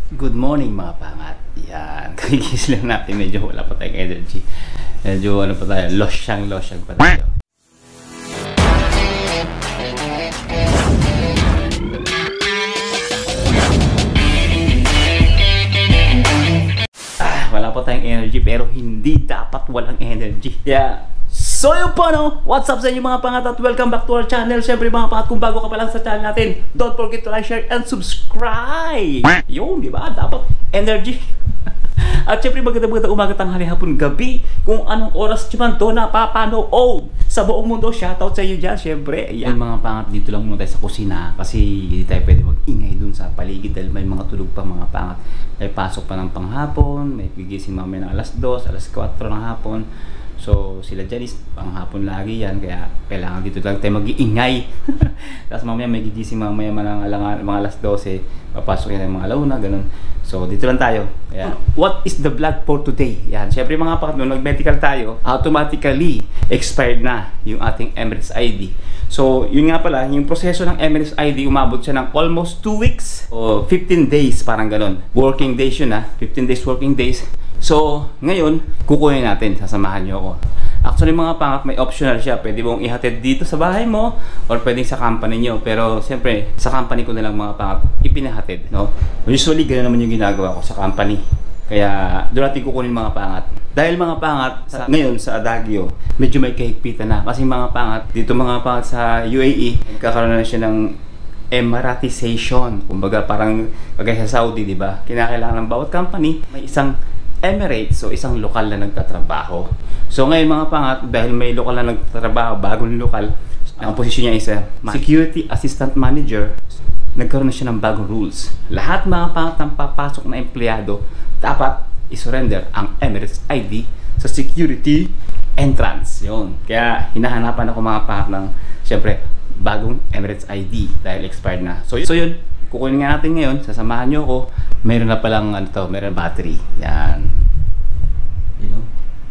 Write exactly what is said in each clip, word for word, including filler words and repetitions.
Good morning mga pangat. Yan, kagigising lang natin. Medyo wala pa tayong energy. Medyo ano pa tayo, losyang losyang pa tayo. Ah, wala pa tayong energy pero hindi dapat walang energy. Yeah. So yun po no, what's up sa inyo mga pangat at welcome back to our channel. Siyempre mga pangat, kung bago ka pa lang sa channel natin, don't forget to like, share, and subscribe. Yun, di ba? Dapat energy. At siyempre magandang magandang umaga, tanghali, hapon, gabi, kung anong oras nyo man to napapanood sa buong mundo. Shoutout sa inyo dyan, siyempre. Ayan mga pangat, dito lang muna tayo sa kusina kasi hindi tayo pwede mag-ingay dun sa paligid dahil may mga tulog pa mga pangat. May pasok pa ng panghapon, may gigising mamaya ng alas dos, alas kwatro ng hapon. So sila dyan is panghapon lagi yan, kaya kailangan dito lang tayo mag-iingay. Tapos mamaya may gigising mamaya mga, mga alas dose, papasok yan ng mga alauna, ganun. So dito lang tayo. Kaya, what is the vlog for today? Yan, syempre mga pangat, nung nag-medical tayo, automatically expired na yung ating Emirates I D. So yun nga pala, yung proseso ng Emirates I D, umabot siya ng almost two weeks o fifteen days, parang ganun. Working days yun ha, fifteen days working days. So, ngayon, kukunin natin, sasamahan nyo ako. Actually mga pangat, may optional siya. Pwede mong ihatid dito sa bahay mo or pwede sa company nyo. Pero siyempre, sa company ko na lang mga pangat, ipinahatid, no? Usually, gano'n naman yung ginagawa ko sa company. Kaya, doon natin kukunin mga pangat. Dahil mga pangat, sa, ngayon sa Adagio, medyo may kahigpitan na. Kasi mga pangat, dito mga pangat sa U A E, nagkakaroon na siya ng Emiratization. Kumbaga parang kagaya sa Saudi, di ba? Kinakailangan ng bawat company, may isang Emirates, so isang lokal na nagtatrabaho. So ngayon mga pangat, dahil may lokal na nagtatrabaho, bagong lokal, ang posisyon niya is a Security Assistant Manager. Nagkaroon na siya ng bagong rules. Lahat mga pangat ng papasok na empleyado dapat isurrender ang Emirates I D sa security entrance. Yun. Kaya hinahanapan ako mga pangat ng siyempre bagong Emirates I D dahil expired na. So yun, so yun kukunin nga natin ngayon, sasamahan nyo ako. Meron na palang ano to, meron battery. Yan. You know?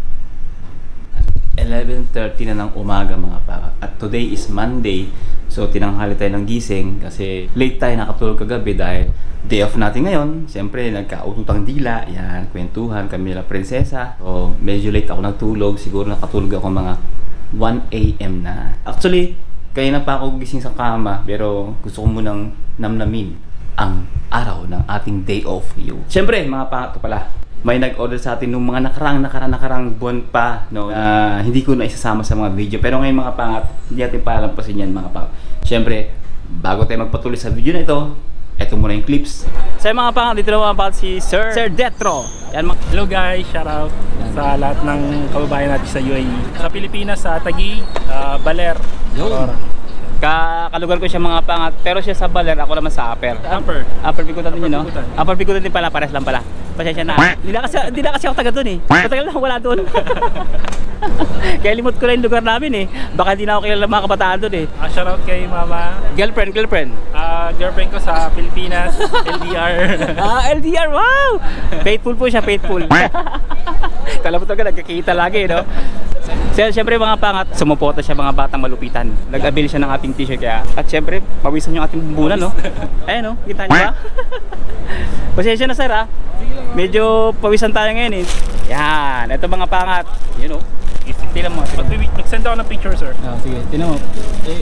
eleven thirty na ng umaga mga pangat. At today is Monday. So tinanghali tayo ng gising kasi late tayo nakatulog kagabi dahil day off natin ngayon. Siyempre nagkaututang dila. Yan, kwentuhan kami nila prinsesa. So medyo late ako nagtulog. Siguro nakatulog ako mga one A M na. Actually, kaya na pa ako gising sa kama, pero gusto ko munang namnamin ang araw ng ating day off. Yo. Siyempre, mga pangat pala, may nag-order sa atin nung mga nakarang, nakarang, nakarang buwan pa, no? Uh, hindi ko na isasama sa mga video. Pero ngayon mga pangat, hindi natin palampasin yan mga pangat. Siyempre, bago tayo magpatuloy sa video na ito, eto muna yung clips. Sa mga pangat, dito na mga pangat si Sir Sir Detro. Yan, hello guys, shout out sa lahat ng kababayan natin sa U A E. Sa Pilipinas, sa Taguig, uh, Baler, Aurora. Ka kalugar ko siya mga pangat, pero siya sa Baler, ako naman sa Upper. Upper. Upper Bikutan din yun, no? Upper Bikutan din pala, pares lang pala. Pasensya na. Hindi na kasi, hindi na kasi ako taga doon eh. Matagal lang wala doon. Kaya limot ko na yung lugar namin eh. Baka hindi na ako kilala mga kabataan doon eh. Uh, shout out kay mama. Girlfriend, girlfriend. Uh, girlfriend ko sa Pilipinas, L D R. Ah, L D R, wow! Faithful po siya, faithful. Kala mo talaga, nagkikita lagi, no? Siyempre mga pangat, sumuporta siya mga batang malupitan. Nag-avail siya ng ating t-shirt kaya. At siyempre, pawisan yung ating bumbunan, no? Ayan, no? Kita niyo ba? Pasensya na sir, ha? Medyo pawisan tayo ngayon, eh. Yan, ito mga pangat. You know? Tingnan mo. Mag-send ako ng picture, sir. Oh, sige, tingnan mo. Eh.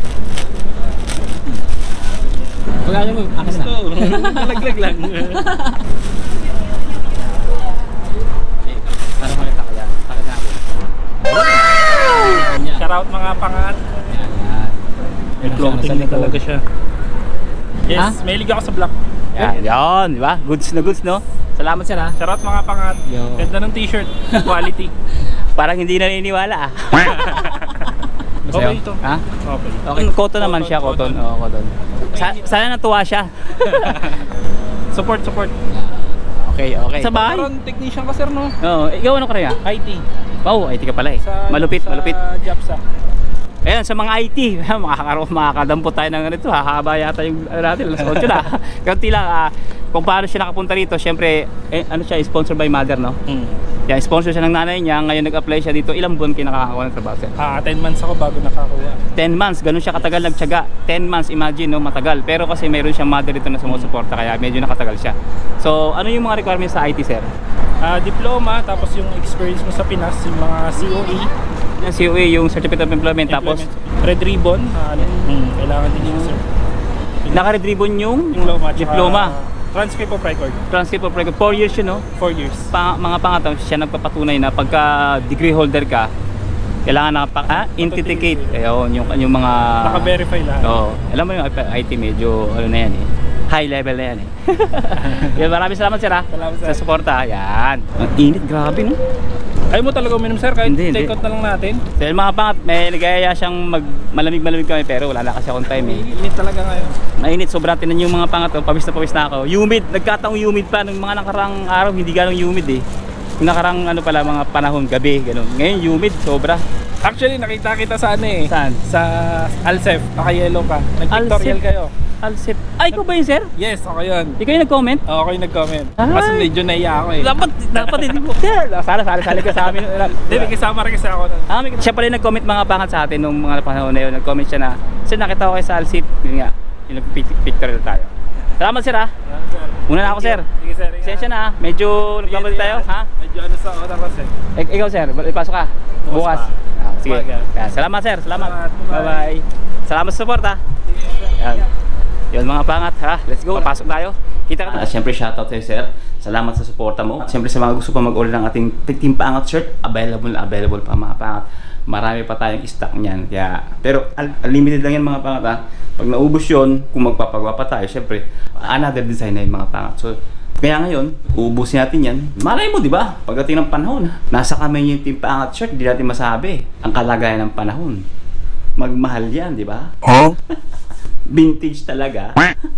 Wala niyo mo, akin na. Nalaglag lang. Parang makita ko yan. Takit na ako. Shout out mga pangat. Yan, yan. May clothing na talaga siya. Yes, ha? May liga ako sa black. Yan, yan, di ba? Goods na goods, no? Salamat sir, ha? Shout out mga pangat. Yo. Ganda ng t-shirt. Quality. Parang hindi naniniwala, ah. Okay ito. Ha? Okay. Okay, cotton naman siya, cotton. Oo, cotton. Sa sana natuwa siya. Support, support. Okay, okay. Sa bahay? Parang technician ka sir, no? Oo, ikaw ano ka rin, ah? I T. Wow, I T ka pala eh. Sa, malupit, sa malupit. Japsa. Ayan, sa mga I T, makakadampot tayo ng ganito, hahaba yata yung ano natin, alas otso na. Kaunti lang, ah, kung paano siya nakapunta rito, syempre, eh, ano siya, sponsored by mother, no? Mm. Kaya sponsor siya ng nanay niya, ngayon nag-apply siya dito. Ilang buwan kayo nakakakuha ng trabaho, sir? Ah, ten months ako bago nakakuha. ten months, ganun siya katagal nagtiyaga. ten months, imagine, no, matagal. Pero kasi mayroon siyang mother dito na sumusuporta, kaya medyo nakatagal siya. So, ano yung mga requirements sa I T, sir? Ah, diploma, tapos yung experience mo sa Pinas, yung mga C O E. Yung C O E, yung Certificate of Employment, tapos Red Ribbon, ah, ano, mm, kailangan din yun, sir. naka-red ribbon yung Diploma, tsaka diploma. transcript of record. Transcript of record, four years yun, no? four years. Pa, mga pangatang siya nagpapatunay na pagka degree holder ka, kailangan nakapa ah, intiticate. Ayun, yung, yung mga Naka-verify lahat. Oo. Alam mo yung I T medyo ano na yan eh. High level na yan eh. Yan, maraming salamat, sir, ha? Salamat, sir. Sa suporta. Yan. Ang init, grabe, no? Ayaw mo talaga uminom, sir, kahit Hindi, take hindi. out na lang natin. Dahil mga pangat, may nagaya siyang mag malamig-malamig kami, pero wala na kasi akong time eh. Init talaga ngayon. Mainit, sobrang tinan yung mga pangat, oh, pawis na pawis na ako. Humid, nagkataong humid pa nung mga nakarang araw, hindi ganong humid eh. Yung nakarang ano pala, mga panahon, gabi, gano'n. Ngayon humid, sobra. Actually, nakita kita sa ano eh. Saan? Sa Alcef, naka-yellow ka. Nag-pictorial Alcef? kayo. Alsip. Ay, ikaw ba yun, sir? Yes, ako yun. Di kayo nag-comment? Oo, ako yung nag-comment. Ay. Kasi medyo naiya ako eh. Dapat, dapat hindi mo. Sir, sana, sana, sana ka sa amin. Hindi, may kasama rin kasi ako. Ah, may, siya pala yung nag-comment mga pangat sa atin nung mga panahon na yun. Nag-comment siya na, sir, nakita ko kayo sa Alsip. Yun nga, yung nag-pictorial tayo. Salamat, sir, ha? Una na ako, sir. Sige, sir. Sensya na, ha? Medyo nagmamali tayo, ha? Medyo ano sa oras kasi. Ik ikaw, sir, ipasok ka. Bukas. Ah, sige. Yan, salamat, sir. Salamat. Salamat. Bye-bye. Salamat sa support, ha? Yan. Yun mga pangat, ha? Let's go. Papasok tayo. Kita ka. Uh, Siyempre, shoutout sa'yo, sir. Salamat sa suporta mo. At siyempre, sa mga gusto pa mag-order ng ating Team Pangat shirt, available na available pa mga pangat. Marami pa tayong stock niyan. Kaya, pero unlimited lang yan mga pangat, ha? Pag naubos yun, kung magpapagawa pa tayo, siyempre, another design na yung mga pangat. So, kaya ngayon, uubusin natin yan. Malay mo, di ba? Pagdating ng panahon, nasa kami yung Team Pangat shirt, di natin masabi ang kalagayan ng panahon. Magmahal yan, di ba? Huh? Vintage talaga.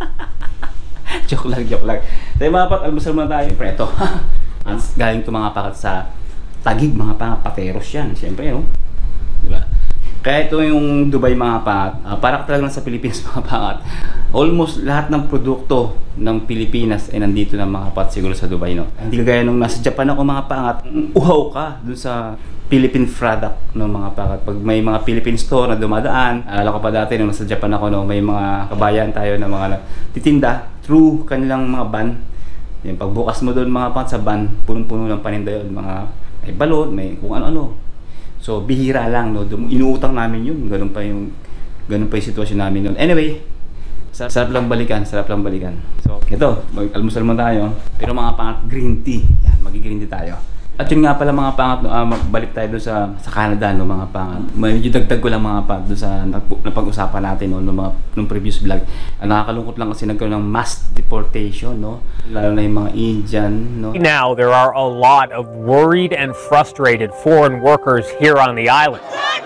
Joke lang, joke lang. Tayo mga pat, almusal muna tayo. Siyempre, ito. Galing ito mga pakat sa Taguig, mga pangat pateros yan. Siyempre, no? Diba? Kaya ito yung Dubai mga pangat. Uh, para talaga lang sa Pilipinas mga pangat. Almost lahat ng produkto ng Pilipinas ay nandito ng mga pat siguro sa Dubai, no? Hindi kagaya nung nasa Japan ako mga pangat, uhaw ka dun sa Philippine product ng mga pangat. Pag may mga Philippine store na dumadaan, alala ko pa dati nung nasa Japan ako, no, may mga kabayan tayo na mga titinda through kanilang mga van. Yung pagbukas mo doon mga pangat sa van, punong-puno ng paninda yun. Mga may balot, may kung ano-ano. So bihira lang, no, inuutang namin yun. Ganun pa yung ganun pa yung sitwasyon namin noon. Anyway, sarap lang balikan, sarap lang balikan. So ito, mag-almusal mo tayo. Pero mga pangat, green tea. Yan, magi-green tea tayo. At yun nga pala mga pangat, no, uh, magbalik tayo doon sa, sa Canada, no, mga pangat. Medyo dagdag ko lang mga pangat doon sa napag-usapan natin, no, nung, mga, nung previous vlog. Uh, nakakalungkot lang kasi nagkaroon ng mass deportation, no? Lalo na yung mga Indian, no? Now, there are a lot of worried and frustrated foreign workers here on the island.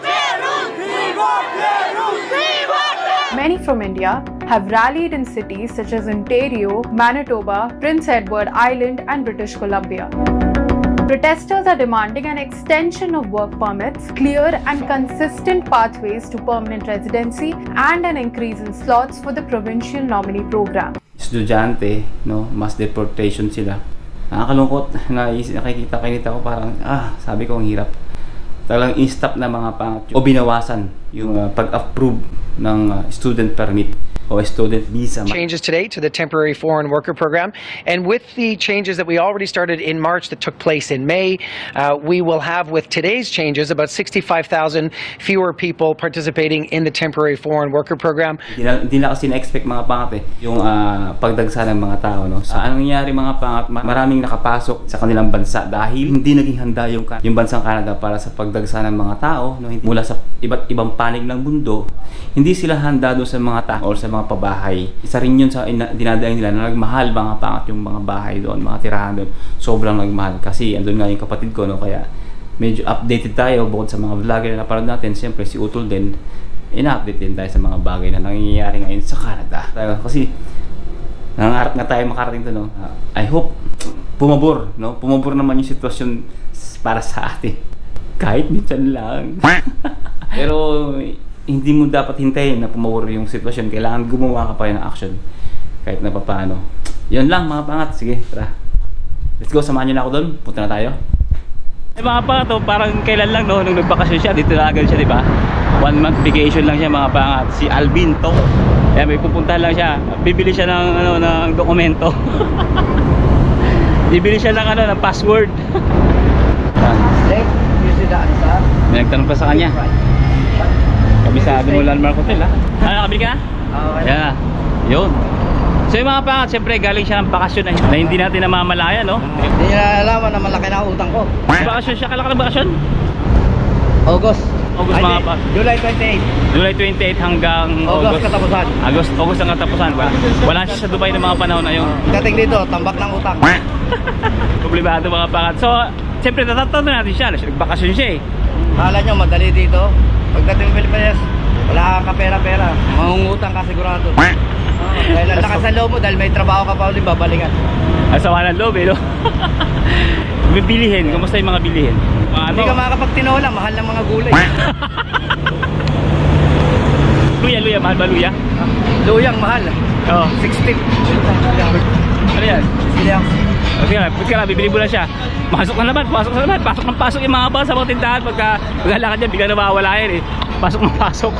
Many from India have rallied in cities such as Ontario, Manitoba, Prince Edward Island, and British Columbia. Protesters are demanding an extension of work permits, clear and consistent pathways to permanent residency, and an increase in slots for the provincial nominee program. Estudyante, no, mass deportation sila. Nakakalungkot, nakikita-kinita ko parang, ah, sabi ko ang hirap. Talagang in-stop na mga pangat o binawasan yung uh, pag-approve ng uh, student permit o student visa. Changes today to the temporary foreign worker program, and with the changes that we already started in March that took place in May, uh, we will have with today's changes about sixty-five thousand fewer people participating in the temporary foreign worker program. Hindi na, hindi na kasi na-expect mga pangat eh, yung uh, pagdagsa ng mga tao, no? So, uh, anong nangyari mga pangat, maraming nakapasok sa kanilang bansa dahil hindi naging handa yung, yung bansang Canada para sa pagdagsa ng mga tao, no? Mula sa iba't ibang panig ng mundo, hindi sila handa doon sa mga tao o sa mga pabahay. Isa rin yun sa dinadaing nila na nagmahal mga pangat yung mga bahay doon, mga tirahan doon. Sobrang nagmahal kasi andun nga yung kapatid ko, no? Kaya medyo updated tayo bukod sa mga vlogger na napanood natin. Siyempre si Utol din, ina-update din tayo sa mga bagay na nangyayari ngayon sa Canada. Kasi nangangarap nga tayo makarating to, no? I hope pumabor, no? Pumabor naman yung sitwasyon para sa atin. Kahit minsan lang. Pero hindi mo dapat hintayin na pumawar yung sitwasyon. Kailangan gumawa ka pa rin ng action kahit na papaano. Yun lang mga pangat. Sige, tara. Let's go, samahan nyo na ako doon. Punta na tayo. Eh mga pangat, oh, parang kailan lang no, nung nagbakasyon siya, dito na agad siya, di ba? One month vacation lang siya mga pangat. Si Alvin to. Kaya may pupuntahan lang siya. Bibili siya ng, ano, ng dokumento. Bibili siya ng, ano, ng password. May nagtanong pa sa kanya. Kabisado mo Landmark Hotel, ha? Ano, nakabili ka na? Okay. Yeah, yun. So yung mga pangat, siyempre galing siya ng bakasyon na, na hindi natin namamalaya, no? Hindi niya nalaman na malaki na utang ko. Bakasyon siya, kalaki ng bakasyon? August. August Ay, mga di, pa. July twenty-eight. July twenty-eight hanggang August, August. katapusan. August, August ang katapusan. Wala, wala siya sa Dubai ng mga panahon na yun. Dating dito, tambak ng utang. Problemado mga pangat. So, siyempre natatanong natin siya. Nagbakasyon siya eh. Kala nyo, madali dito. Pagdating Pilipinas, wala ka pera-pera. Mangungutang ka sigurado. Oh, dahil ang lakas ng loob mo, dahil may trabaho ka pa ulit, babalikan. Asawa ng loob eh, no? Bibilihin, kamusta yung mga bilihin? Ano? Hindi ka makakapagtinola, mahal ng mga gulay. Luya, luya, mahal ba luya? Luyang mahal. Oo. sixteen. Ano yan? Silyang. Okay na, pagka na, bibili mo na siya. Pasok na naman, pasok na naman, pasok ng pasok yung mga ba sa mga tindahan. Pagka maglalakad niya, bigla nawawala yan eh. Pasok ng pasok.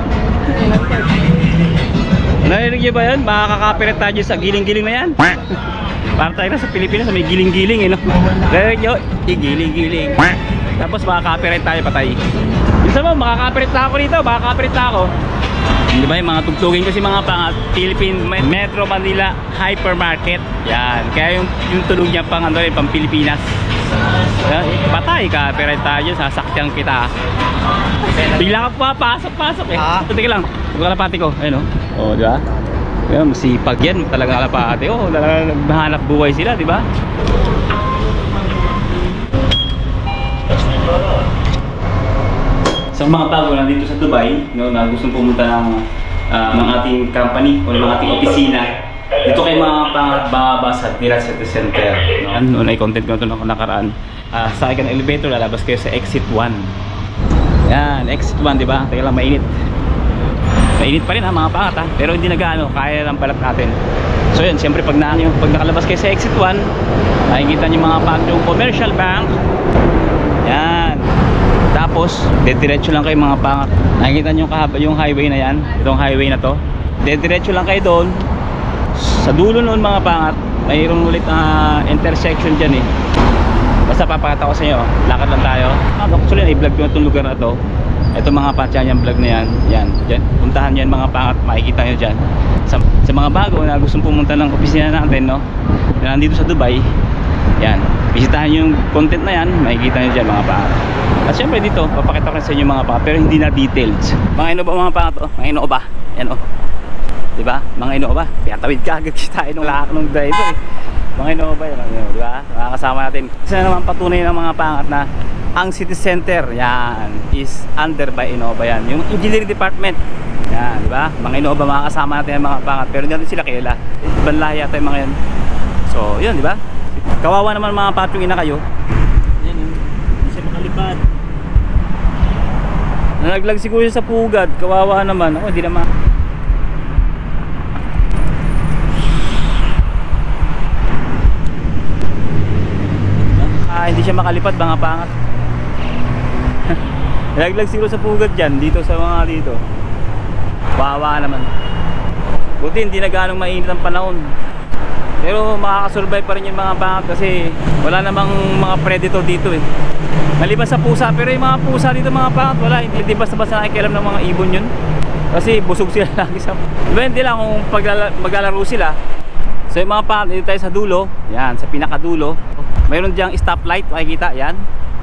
Narinig niyo ba yan? Makaka-copyright tayo sa giling-giling na yan. Para tayo na sa Pilipinas, may giling-giling eh, no? Narinig niyo? I-giling-giling. Tapos makaka-copyright tayo, patay. Minsan mo, makaka-copyright na ako dito, makaka-copyright na ako. Di ba yung mga tugtugin kasi mga pangat Philippine Metro Manila Hypermarket. Yan. Kaya yung, yung tulog niya pang ano rin, pang Pilipinas. Yan. Patay ka, pero tayo sasakyan kita. Bigla ka papasok-pasok eh. Ah. Ito, tika lang. Yung kalapati ko. Ayun o. O, di ba? Yan, masipag yan. Talaga kalapati. O, talaga naghahanap buhay sila, di ba? Sa mga bago nandito sa Dubai, no, na gustong pumunta ng, uh, ng ating company o ng ating opisina, dito kayo mga pangat sa Tira City Center. No? Ano, na-content ko ito na nakaraan. Uh, sakay ka ng elevator, lalabas kayo sa exit one. Yan, exit one, di ba? Teka lang, mainit. Mainit pa rin ha, mga pangat ha. Pero hindi nag-ano, kaya lang palat natin. So yun, siyempre pag, na, pag nakalabas kayo sa exit one, makikita nyo mga pangat yung commercial bank. Yan. Tapos, dediretso lang kayo mga pangat. Nakikita nyo yung highway na yan. Itong highway na to. Dediretso lang kayo doon. Sa dulo noon mga pangat, mayroon ulit na uh, intersection dyan eh. Basta papakita ko sa inyo. Lakad lang tayo. Actually, i-vlog ko itong lugar na to. Ito mga patyan yung vlog na yan. Yan. Dyan. Puntahan yan mga pangat. Makikita nyo dyan. Sa, sa mga bago na gustong pumunta ng opisina natin, no? Na nandito sa Dubai. Yan. Bisitahan yung content na yan. Makikita nyo dyan mga pangat. At syempre dito, papakita ko sa inyo mga pangat. Pero hindi na details. Mga ino ba mga pangat? Oh? Mga ino ba? Yan o. Oh. Diba? Mga ino ba? Pinatawid ka agad kita nung lakak ng driver eh. Mga ino ba yun? Diba? Mga kasama natin. Isa na naman patunay ng mga pangat na ang city center, yan, is under by Innova yan. Yung engineering department. Yan, diba? Mga Innova, mga kasama natin yung mga pangat. Pero hindi natin sila kilala. Ibang lahi yata yung mga yan. So, yun, diba? Kawawa naman mga patong ina kayo. Yan, hindi siya makalipad. Nalaglag siguro sa pugad. Kawawa naman. Ako, hindi naman. Ah, hindi siya makalipad mga pangat. Nalaglag siguro sa pugad dyan. Dito sa mga dito. Kawawa naman. Buti hindi na ganong mainit ang panahon. Pero makakasurvive pa rin yung mga pangat kasi wala namang mga predator dito eh. Maliban sa pusa, pero yung mga pusa dito mga pangat wala. Hindi basta-basta nakikialam ng mga ibon yun. Kasi busog sila lagi sa... Diba hindi lang kung maglalaro sila. So yung mga pangat, dito tayo sa dulo. Yan, sa pinakadulo. Mayroon diyang stoplight, makikita, yan.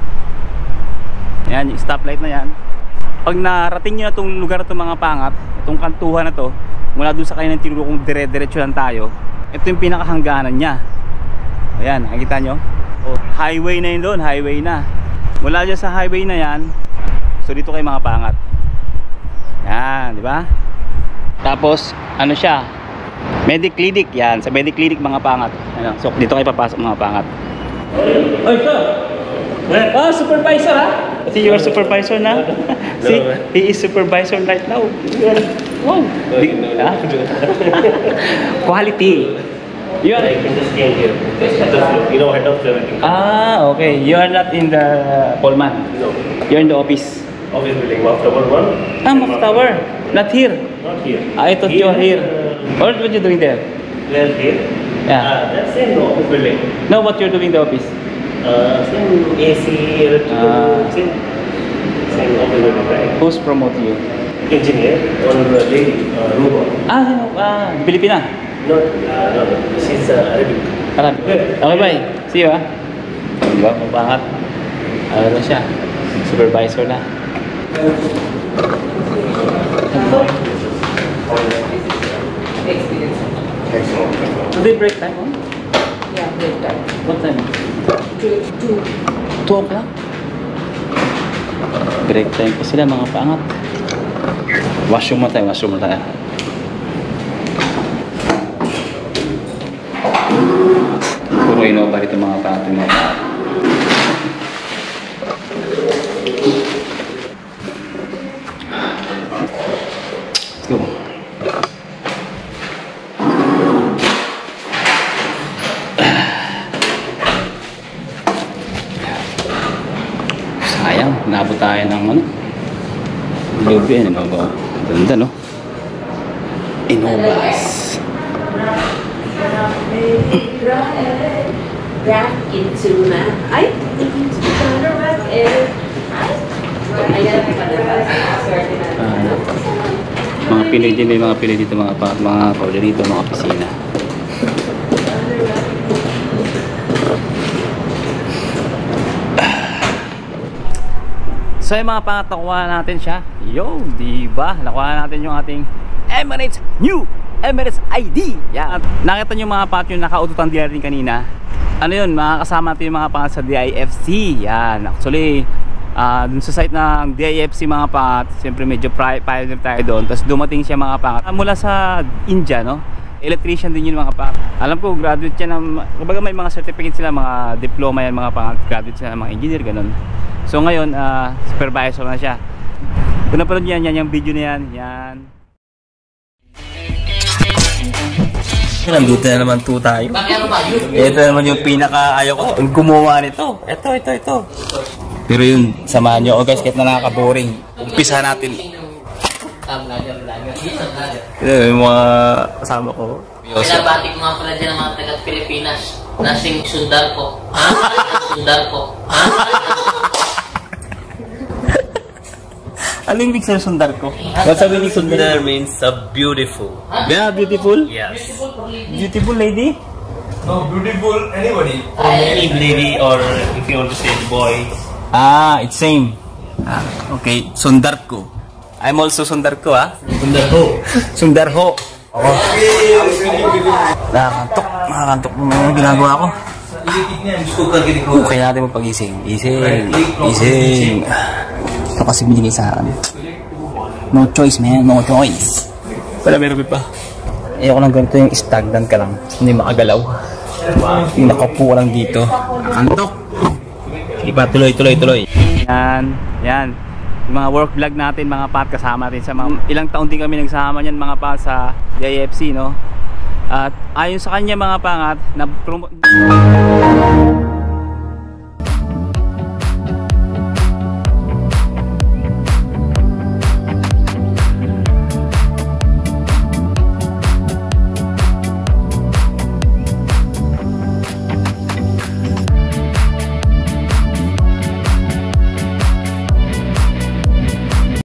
Yan, yung stoplight na yan. Pag narating nyo na itong lugar na itong mga pangat, itong kantuhan na to, mula doon sa kanya ng tinuro kung dire-diretso lang tayo, ito yung pinakahangganan niya. Ayan, nakikita nyo? Oh, highway na yun doon, highway na. Mula dyan sa highway na yan, so dito kayo mga pangat. Yan, di ba? Tapos, ano siya? Mediclinic, yan. Sa Mediclinic mga pangat. Ano? So, dito kayo papasok mga pangat. Oy, ito! Ah, supervisor ha? See, you are supervisor na? See, he is supervisor right now. Wow! Big, ah? Quality. You are... I can just came here. Head of, you know, head of everything. Ah, okay. You are not in the Pullman. No. You're in the office. Office building, Mouth Tower one. Ah, Mouth Tower. Not here. Not here. I thought you were here. Uh, What were you doing there? Where here? Yeah. Uh, that's in the office building. No, what you're doing in the office? Uh, same A C, electrical, Ah. same, same office building, right? Who's promote you? Engineer, one lady, uh, Ruba. Ah, sino? Ah, Pilipina. Not, uh, no, no, she's uh, Arabic. Arabic. Okay, bye. See you, ah. Diba, mabangat. Ano na siya? Supervisor na. Today break time, huh? Yeah, break time. What time? Two, two. two o'clock? Break time pa sila, mga pangat. Washroom mo tayo, washroom mo tayo. Puro inoba rito mga pangat yung mga pangat. Let's go. Sayang, nabot tayo ng ano. Lubi, ano ba? Ganda, no? Inobas. Back into na. Ay, into the back and ayan pa na. Uh, mga Pinoy din, may mga Pinoy dito, mga pa, mga kaulo dito, mga opisina. So yung mga pangat, nakuha natin siya. Yo, diba? Nakuha natin yung ating Emirates New Emirates I D. Yan. Nakita nyo mga pangat yung nakaututan din natin kanina. Ano yun, makakasama natin yung mga pangat sa D I F C. Yan. Actually, uh, dun sa site ng D I F C mga pangat, siyempre medyo pioneer tayo doon. Tapos dumating siya mga pangat mula sa India, no? Electrician din yun mga pangat. Alam ko, graduate siya ng, kumbaga may mga certificate sila, mga diploma yan mga pangat. Graduate sila ng mga engineer, ganun. So ngayon, uh, supervisor na siya. Kung napanood niyan, yan yung video na yan. Yan. Nandito na naman to tayo. Ito naman yung pinaka-ayaw ko gumawa nito. Ito, ito, ito. Pero yun, samahan nyo. O guys, kahit na nakaka-boring, umpisa natin. Ito yung mga kasama ko. Pinabati ko nga pala dyan ang mga taga-Pilipinas. Nasing sundar ko. Ha? Sundar ko. Ha? Ano yung mixer sundar ko? What's the meaning sundar? means uh, beautiful. Yeah, beautiful? Yes. Beautiful lady? No, beautiful anybody. Any lady or if you want to say boy. Ah, it's same. Ah, okay, sundar ko. I'm also sundar ko, ah. Sundar ho. Sundar ho. Nakakantok, nakakantok mo yung ginagawa ko. Okay natin mo pag-ising. Ising, ising. Ito kasi binigay sa akin. No choice, man. No choice. Wala, meron pa. Ayoko lang ganito yung stagnant ka lang. Hindi makagalaw. Yung nakapuha lang dito. Nakakantok. Sige pa, tuloy, tuloy, tuloy. Yan, yan. Yung mga work vlog natin, mga pat, kasama natin sa mga ilang taon din kami nagsama niyan mga pat sa D I F C, no? At ayon sa kanya mga pangat na promote